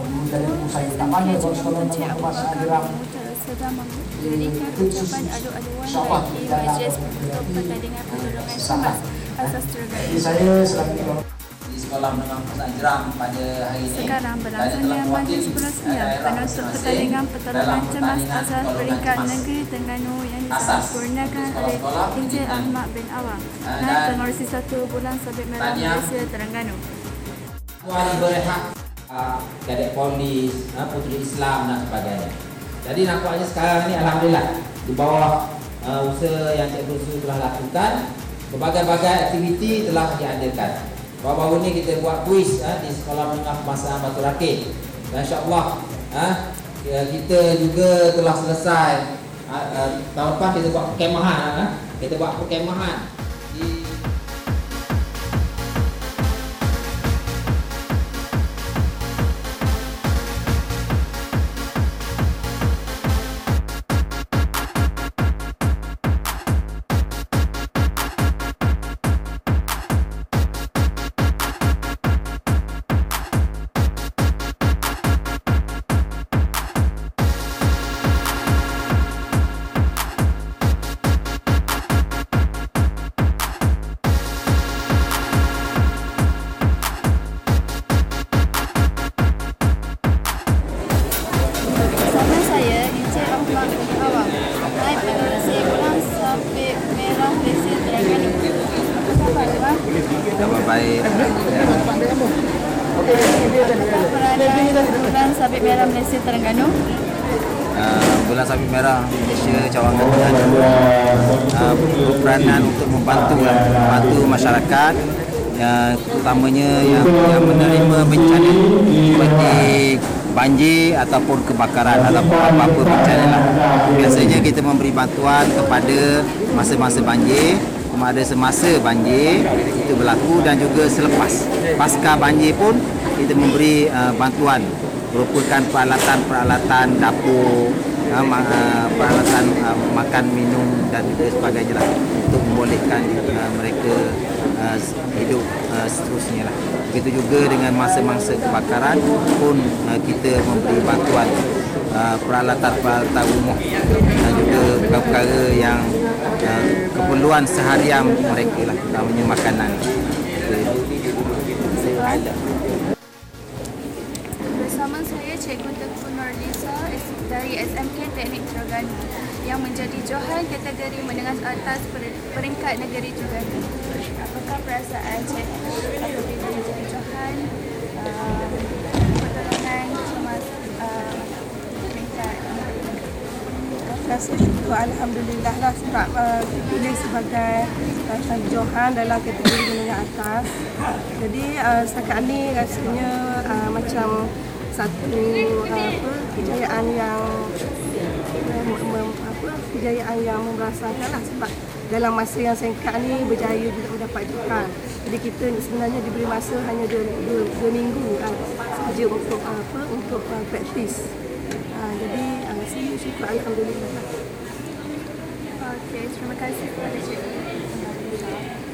dari saya tangan bos kalau mas Abraham sedang memberikan ucapan adu-aduan bagi Majlis untuk Pertandingan Pertolongan Cemas Asas Terengganu. Saya selaku di Sekolah Menengah Pusat Jeram pada hari ini. Sekarang berlangsungnya Majlis Berasnya penutup Pertandingan Pertolongan Cemas Asas Peringkat Negeri Terengganu yang disempurnakan oleh Encik Ahmad bin Awang, Naib Pengerusi 1 Bulan Sabit Merah Malaysia Terengganu. Tuan berhak Kadek Polis, Puteri Islam dan sebagainya. Jadi nampaknya sekarang ni alhamdulillah di bawah usaha yang Cikgu Su telah lakukan, berbagai-bagai aktiviti telah diadakan. Baru-baru ni kita buat kuis di Sekolah Menengah Pemasaran Batu Rakit. Dan insya-Allah kita juga telah selesai tahun depan kita buat perkemahan. Kita buat perkemahan di baik. Bulan Sabit Merah Malaysia Terengganu. Bulan Sabit Merah Malaysia Cawangan berperanan untuk membantu masyarakat, utamanya yang menerima bencana seperti banjir ataupun kebakaran ataupun apa-apa bencana lah. Biasanya kita memberi bantuan kepada masa-masa banjir, ada semasa banjir itu berlaku dan juga selepas pasca banjir pun kita memberi bantuan merupakan peralatan dapur, peralatan makan minum dan juga sebagainya lah, untuk membolehkan mereka hidup seterusnya lah. Begitu juga dengan masa-masa kebakaran pun kita memberi bantuan peralatan rumah dan juga perkara yang keperluan seharian mereka lah, utamanya makanan. Bersama saya Cikgu Tengku Nurliza dari SMK Teknik Terengganu yang menjadi Johan kategori menengah atas peringkat negeri Terengganu. Apakah perasaan Cikgu apabila menjadi Johan pertolongan cemas peringkat negeri? Rasa syukur alhamdulillah lah sebab dipilih sebagai Johan dalam kategori menengah atas. Jadi setakat ni rasanya macam satu kejayaan yang memberasakan lah, sebab dalam masa yang singkat ni berjaya mendapat Johan. Jadi kita sebenarnya diberi masa hanya 2 minggu sahaja untuk praktis. Jadi saya syukur alhamdulillah. Okey, terima kasih kepada Cikgu.